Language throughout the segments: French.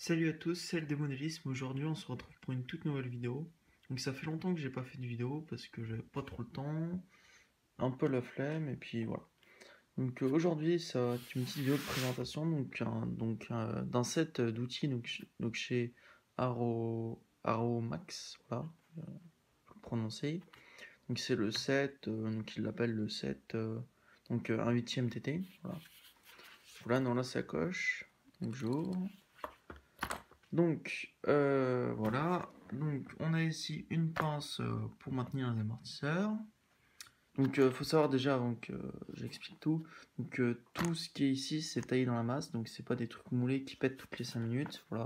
Salut à tous, c'est le démonélisme. Aujourd'hui, on se retrouve pour une toute nouvelle vidéo. Donc, ça fait longtemps que j'ai pas fait de vidéo parce que j'avais pas trop le temps, un peu la flemme, et puis voilà. Donc, aujourd'hui, ça va être une petite vidéo de présentation d'un set d'outils donc chez Aromax, voilà, pour le prononcer. Donc, c'est le set, donc il l'appelle le set, un huitième TT, voilà. Voilà dans la sacoche. Donc, j'ouvre. Donc voilà, donc on a ici une pince pour maintenir les amortisseurs. Donc faut savoir déjà avant que j'explique tout, donc tout ce qui est ici c'est taillé dans la masse, donc c'est pas des trucs moulés qui pètent toutes les 5 minutes, voilà.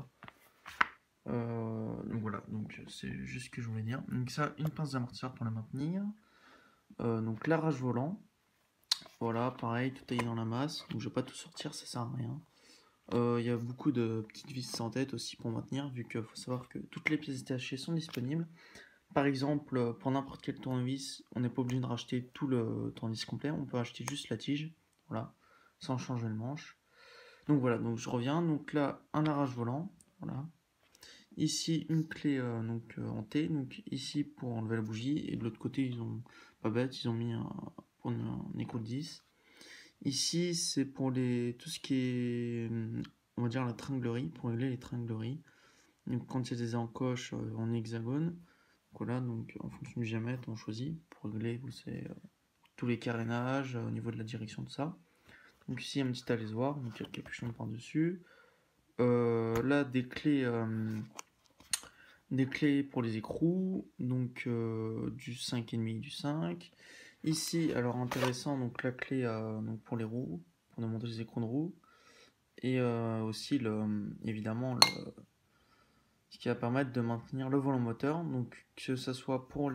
Donc c'est juste ce que je voulais dire. Donc ça, une pince d'amortisseur pour la maintenir. Donc l'arrache volant, voilà, pareil, tout taillé dans la masse, donc je vais pas tout sortir, ça sert à rien. Il y a beaucoup de petites vis sans tête aussi pour maintenir, vu qu'il faut savoir que toutes les pièces détachées sont disponibles. Par exemple, pour n'importe quel tournevis, on n'est pas obligé de racheter tout le tournevis complet, on peut acheter juste la tige, voilà, sans changer le manche. Donc voilà, donc je reviens, donc là, un arrache-volant, voilà. Ici, une clé en T, donc ici pour enlever la bougie, et de l'autre côté, ils ont, pas bête, ils ont mis pour un écrou de 10. Ici, c'est pour tout ce qui est, on va dire, la tringlerie, pour régler les tringleries. Donc, quand il y a des encoches en hexagone, voilà, donc en fonction du diamètre, on choisit pour régler, vous savez, tous les carénages au niveau de la direction de ça. Donc, ici, un petit alésoir, donc il y a le capuchon par-dessus. Là, des clés pour les écrous, donc du 5,5 du 5. Ici, alors intéressant, donc la clé donc pour les roues, pour démonter les écrous de roues. Et aussi, ce qui va permettre de maintenir le volant moteur. Donc, que ce soit pour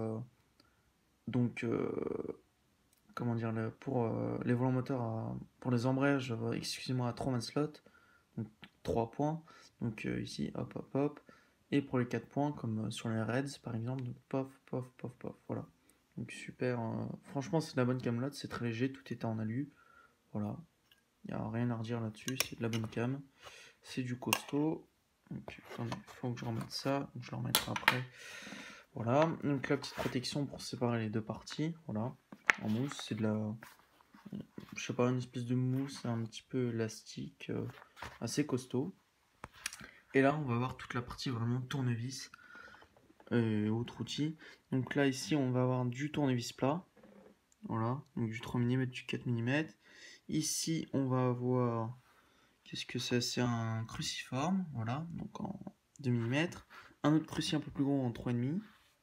donc, euh, comment dire, pour les volants moteurs, pour les embrayages, excusez-moi, à 3 man slot, donc 3 points. Donc, ici, hop, hop, hop. Et pour les 4 points, comme sur les Reds par exemple, donc pof, pof, pof, pof, voilà. Donc super, franchement c'est de la bonne camelote, c'est très léger, tout est en alu, voilà. Il n'y a rien à redire là-dessus, c'est de la bonne cam, c'est du costaud. Donc il faut que je remette ça, donc je le remettrai après. Voilà, donc la petite protection pour séparer les deux parties, voilà, en mousse, c'est de la, je sais pas, une espèce de mousse un petit peu élastique, assez costaud. Et là on va voir toute la partie vraiment tournevis. Autre outil. Donc là ici on va avoir du tournevis plat. Voilà, donc du 3 mm, du 4 mm. Ici on va avoir, qu'est-ce que c'est? C'est un cruciforme, voilà, donc en 2 mm. Un autre cruci un peu plus gros en 3,5.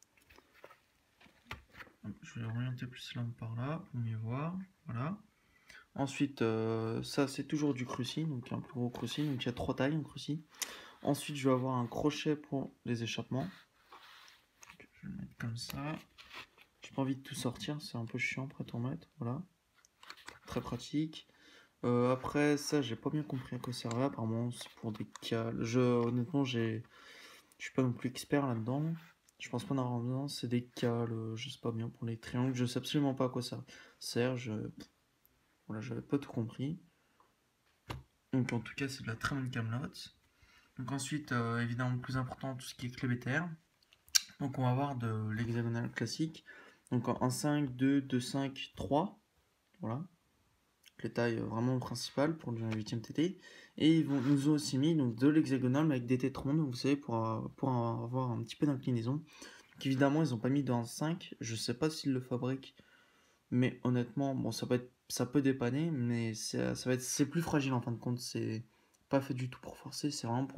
Je vais orienter plus la lampe par là pour mieux voir, voilà. Ensuite, ça c'est toujours du cruci, donc un plus gros cruci, donc il y a 3 tailles en cruci. Ensuite je vais avoir un crochet pour les échappements. Donc, je vais le mettre comme ça. J'ai pas envie de tout sortir, c'est un peu chiant après tout remettre, voilà. Très pratique. Après ça, j'ai pas bien compris à quoi ça servait, apparemment c'est pour des cales. Honnêtement, je suis pas non plus expert là-dedans. Je pense pas en avoir besoin, c'est des cales, je sais pas bien, pour les triangles, je sais absolument pas à quoi ça sert, voilà, j'avais pas tout compris. Donc en tout cas, c'est de la très bonne camelote. Donc ensuite, évidemment, le plus important, tout ce qui est clé BTR. Donc on va avoir de l'hexagonal classique. Donc en 5, 2, 2, 5, 3. Voilà. Les tailles vraiment principales pour le 8ème TT. Et nous ont aussi mis donc, de l'hexagonal avec des têtes rondes, vous savez, pour avoir un petit peu d'inclinaison. Donc évidemment, ils n'ont pas mis dans 5. Je sais pas s'ils le fabriquent. Mais honnêtement, bon, ça peut dépanner, mais c'est plus fragile en fin de compte. C'est pas fait du tout pour forcer, c'est vraiment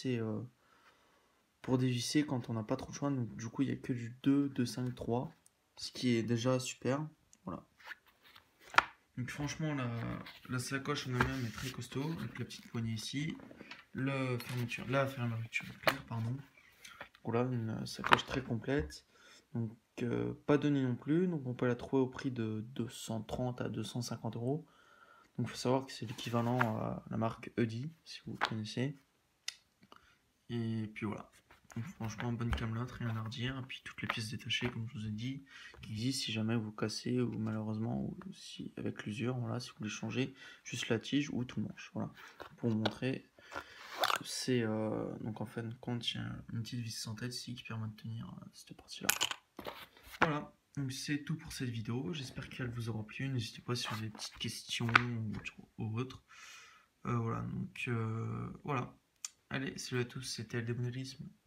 pour dévisser quand on n'a pas trop de choix. Donc du coup, il n'y a que du 2, 2, 5, 3, ce qui est déjà super. Voilà. Donc franchement, la sacoche en elle-même est très costaud, avec la petite poignée ici, la fermeture claire, pardon. Voilà, une sacoche très complète. Donc pas donnée non plus, donc on peut la trouver au prix de 230 à 250 euros. Donc il faut savoir que c'est l'équivalent à la marque Eudi, si vous connaissez. Et puis voilà. Donc, franchement, bonne camelote, rien à redire. Et puis toutes les pièces détachées, comme je vous ai dit, qui existent si jamais vous cassez ou malheureusement, ou si avec l'usure, voilà, si vous voulez changer juste la tige ou tout le manche. Voilà, pour vous montrer. c'est donc en fin de compte, il y a une petite vis sans tête ici qui permet de tenir cette partie-là. Voilà, donc c'est tout pour cette vidéo. J'espère qu'elle vous aura plu. N'hésitez pas si vous avez des petites questions ou autres. Voilà, donc voilà. Allez, salut à tous, c'était Aldemourisme.